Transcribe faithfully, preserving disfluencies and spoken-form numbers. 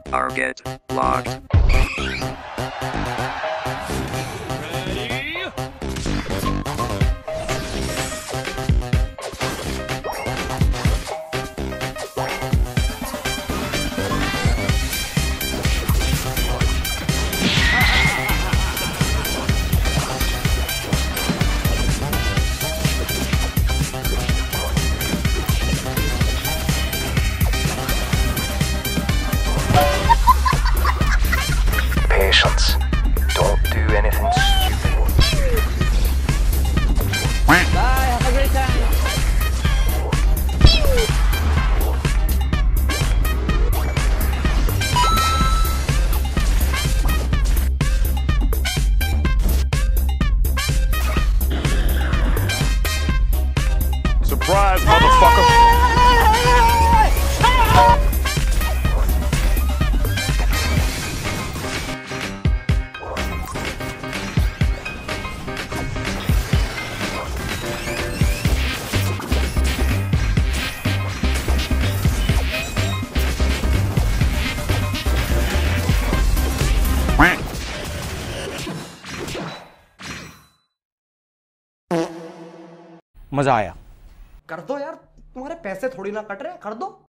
Target locked. Patience. Don't do anything stupid. Bye, have a great time. Surprise, motherfucker! मजा आया। कर दो यार, तुम्हारे पैसे थोड़ी ना कट रहे, कर दो।